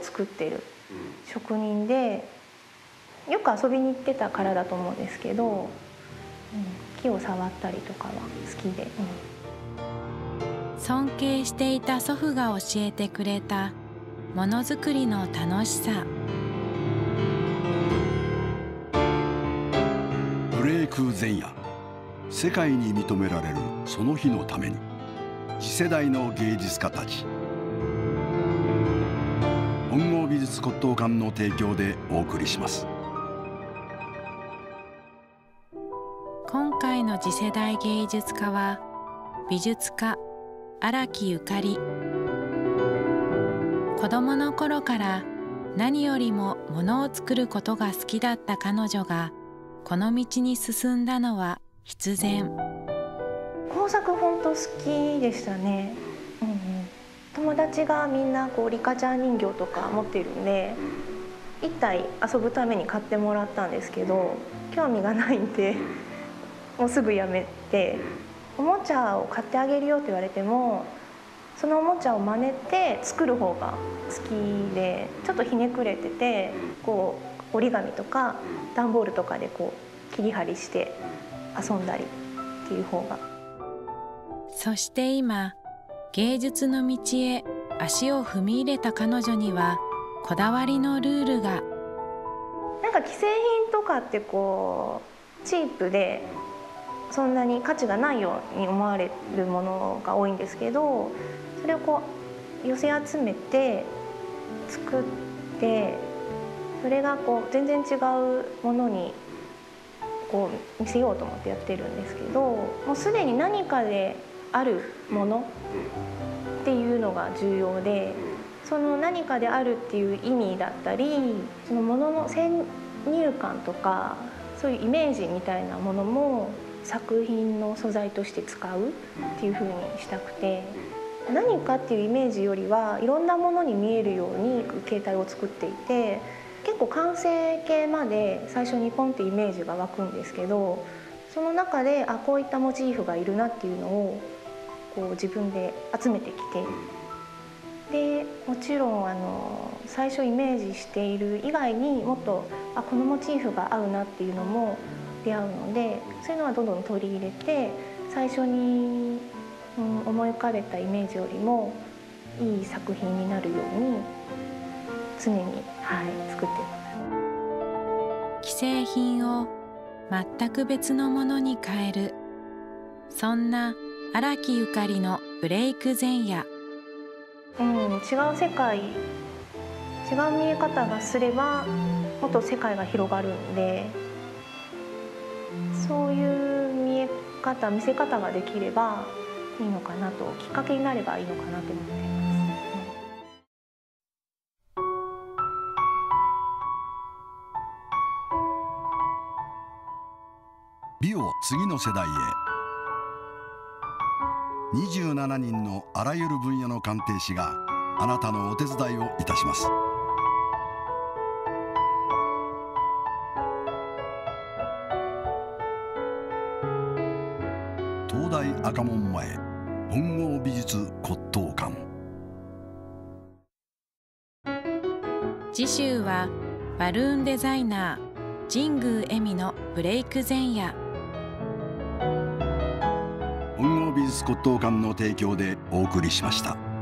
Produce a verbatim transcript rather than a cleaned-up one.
作ってる職人で、よく遊びに行ってたからだと思うんですけど、うん、木を触ったりとかは好きで、うん、 尊敬していた祖父が教えてくれたものづくりの楽しさ。 ブレイク前夜、世界に認められるその日のために、次世代の芸術家たち。本郷美術骨董館の提供でお送りします。 今回の次世代芸術家は美術家荒木ゆかり。子供の頃から何よりもものを作ることが好きだった彼女がこの道に進んだのは必然。 工作本当好きでしたね、うんうん、友達がみんなこうリカちゃん人形とか持ってるんで一体遊ぶために買ってもらったんですけど、興味がないんでもうすぐやめて、おもちゃを買ってあげるよって言われてもそのおもちゃを真似て作る方が好きで、ちょっとひねくれてて、こう折り紙とか段ボールとかでこう切り貼りして遊んだりっていう方が。 そして今芸術の道へ足を踏み入れた彼女にはこだわりのルールが。 なんか既製品とかってこうチープでそんなに価値がないように思われるものが多いんですけど、それをこう寄せ集めて作って、それがこう全然違うものにこう見せようと思ってやってるんですけど、もうすでに何かであるものっていうのが重要で、その何かであるっていう意味だったり、そのものの先入観とかそういうイメージみたいなものも作品の素材として使うっていう風にしたくて、何かっていうイメージよりはいろんなものに見えるように形態を作っていて、結構完成形まで最初にポンってイメージが湧くんですけど、その中であこういったモチーフがいるなっていうのをこう自分で集めてきて、でもちろんあの最初イメージしている以外にもっとあこのモチーフが合うなっていうのも出会うので、そういうのはどんどん取り入れて、最初に、うん、思い浮かべたイメージよりもいい作品になるように常に、はい、作ってます。 既製品を全く別のものに変える、そんな荒木ゆかりのブレイク前夜。 うん、違う世界、違う見え方がすればもっと世界が広がるんで、そういう見え方、見せ方ができればいいのかなと、きっかけになればいいのかなと思っています。 美を次の世代へ。にじゅうななにんのあらゆる分野の鑑定士があなたのお手伝いをいたします。東大赤門前本郷美術骨董館。 次週はバルーンデザイナー神宮恵美のブレイク前夜。 本郷美術骨董館の提供でお送りしました。